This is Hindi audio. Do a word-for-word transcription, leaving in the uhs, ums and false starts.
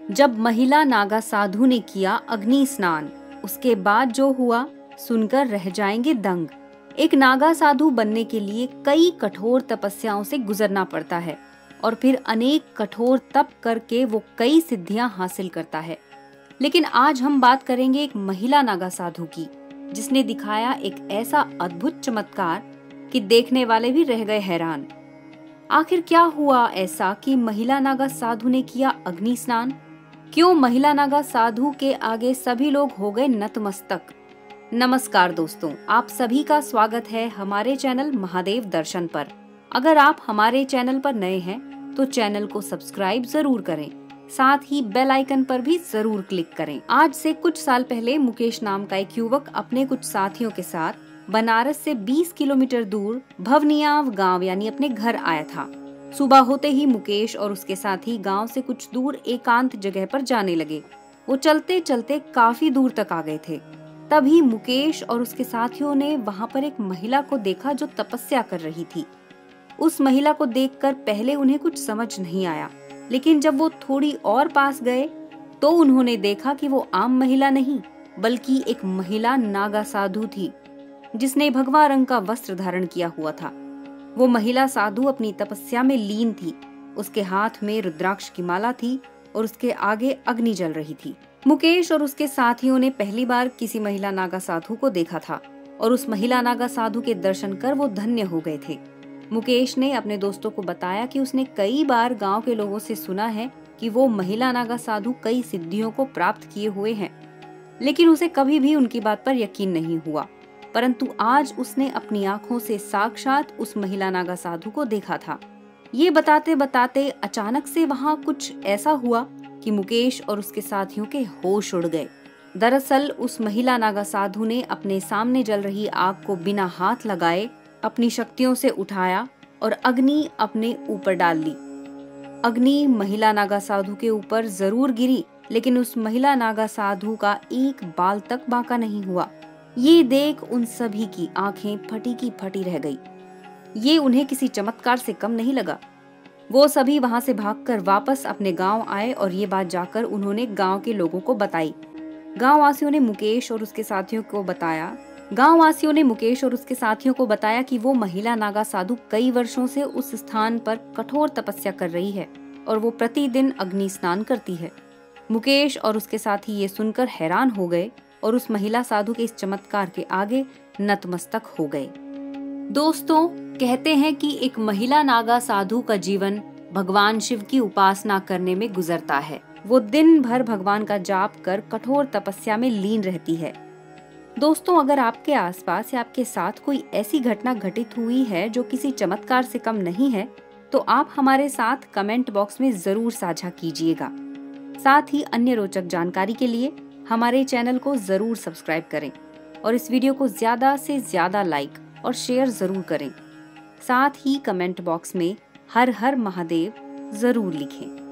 जब महिला नागा साधु ने किया अग्नि स्नान, उसके बाद जो हुआ सुनकर रह जाएंगे दंग। एक नागा साधु बनने के लिए कई कठोर तपस्याओं से गुजरना पड़ता है और फिर अनेक कठोर तप करके वो कई सिद्धियां हासिल करता है। लेकिन आज हम बात करेंगे एक महिला नागा साधु की, जिसने दिखाया एक ऐसा अद्भुत चमत्कार कि देखने वाले भी रह गए हैरान। आखिर क्या हुआ ऐसा कि महिला नागा साधु ने किया अग्नि स्नान? क्यों महिला नागा साधु के आगे सभी लोग हो गए नतमस्तक? नमस्कार दोस्तों, आप सभी का स्वागत है हमारे चैनल महादेव दर्शन पर। अगर आप हमारे चैनल पर नए हैं तो चैनल को सब्सक्राइब जरूर करें, साथ ही बेल आइकन पर भी जरूर क्लिक करें। आज से कुछ साल पहले मुकेश नाम का एक युवक अपने कुछ साथियों के साथ बनारस से बीस किलोमीटर दूर भवनियाव गांव यानी अपने घर आया था। सुबह होते ही मुकेश और उसके साथी गांव से कुछ दूर एकांत जगह पर जाने लगे। वो चलते चलते काफी दूर तक आ गए थे। तभी मुकेश और उसके साथियों ने वहां पर एक महिला को देखा जो तपस्या कर रही थी। उस महिला को देखकर पहले उन्हें कुछ समझ नहीं आया, लेकिन जब वो थोड़ी और पास गए तो उन्होंने देखा कि वो आम महिला नहीं बल्कि एक महिला नागा साधु थी, जिसने भगवा रंग का वस्त्र धारण किया हुआ था। वो महिला साधु अपनी तपस्या में लीन थी। उसके हाथ में रुद्राक्ष की माला थी और उसके आगे अग्नि जल रही थी। मुकेश और उसके साथियों ने पहली बार किसी महिला नागा साधु को देखा था और उस महिला नागा साधु के दर्शन कर वो धन्य हो गए थे। मुकेश ने अपने दोस्तों को बताया कि उसने कई बार गांव के लोगों से सुना है कि वो महिला नागा साधु कई सिद्धियों को प्राप्त किए हुए हैं, लेकिन उसे कभी भी उनकी बात पर यकीन नहीं हुआ। परंतु आज उसने अपनी आंखों से साक्षात उस महिला नागा साधु को देखा था। ये बताते बताते अचानक से वहां कुछ ऐसा हुआ कि मुकेश और उसके साथियों के होश उड़ गए। दरअसल उस महिला नागा साधु ने अपने सामने जल रही आग को बिना हाथ लगाए अपनी शक्तियों से उठाया और अग्नि अपने ऊपर डाल ली। अग्नि महिला नागा साधु के ऊपर जरूर गिरी, लेकिन उस महिला नागा साधु का एक बाल तक बांका नहीं हुआ। ये देख उन सभी की आंखें फटी की फटी रह गई। ये उन्हें किसी चमत्कार से कम नहीं लगा। वो सभी वहां से भागकर वापस अपने गांव आए और ये बात जाकर उन्होंने गांव के लोगों को बताई। गांव वासियों ने मुकेश और उसके साथियों को बताया गांव वासियों ने मुकेश और उसके साथियों को बताया कि वो महिला नागा साधु कई वर्षों से उस स्थान पर कठोर तपस्या कर रही है और वो प्रतिदिन अग्नि स्नान करती है। मुकेश और उसके साथी ये सुनकर हैरान हो गए और उस महिला साधु के इस चमत्कार के आगे नतमस्तक हो गए। दोस्तों, कहते हैं कि एक महिला नागा साधु का जीवन भगवान शिव की उपासना करने में गुजरता है। वो दिन भर भगवान का जाप कर कठोर तपस्या में लीन रहती है। दोस्तों, अगर आपके आसपास या आपके साथ कोई ऐसी घटना घटित हुई है जो किसी चमत्कार से कम नहीं है, तो आप हमारे साथ कमेंट बॉक्स में जरूर साझा कीजिएगा। साथ ही अन्य रोचक जानकारी के लिए हमारे चैनल को जरूर सब्सक्राइब करें और इस वीडियो को ज्यादा से ज्यादा लाइक और शेयर जरूर करें। साथ ही कमेंट बॉक्स में हर हर महादेव जरूर लिखें।